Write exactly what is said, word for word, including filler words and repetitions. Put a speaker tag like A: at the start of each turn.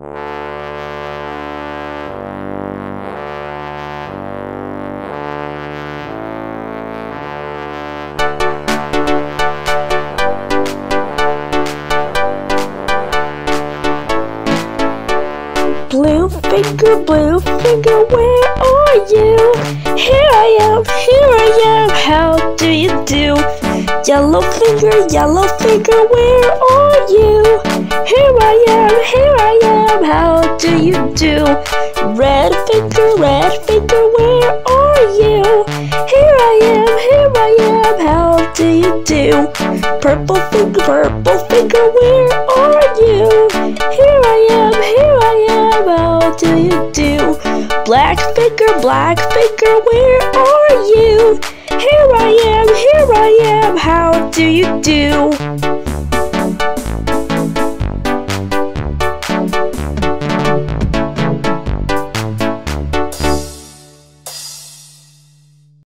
A: Blue finger, blue finger, where are you? Here I am, here I am, how do you do? Yellow finger, yellow finger, where are you? Here I am, here I am, how do you do? Red finger, red finger, where are you? Here I am, here I am, how do you do? Purple finger, purple finger, where are you? Here I am, here I am, how do you do? Black finger, black finger, where are you? Here I am, here I am, how do you do?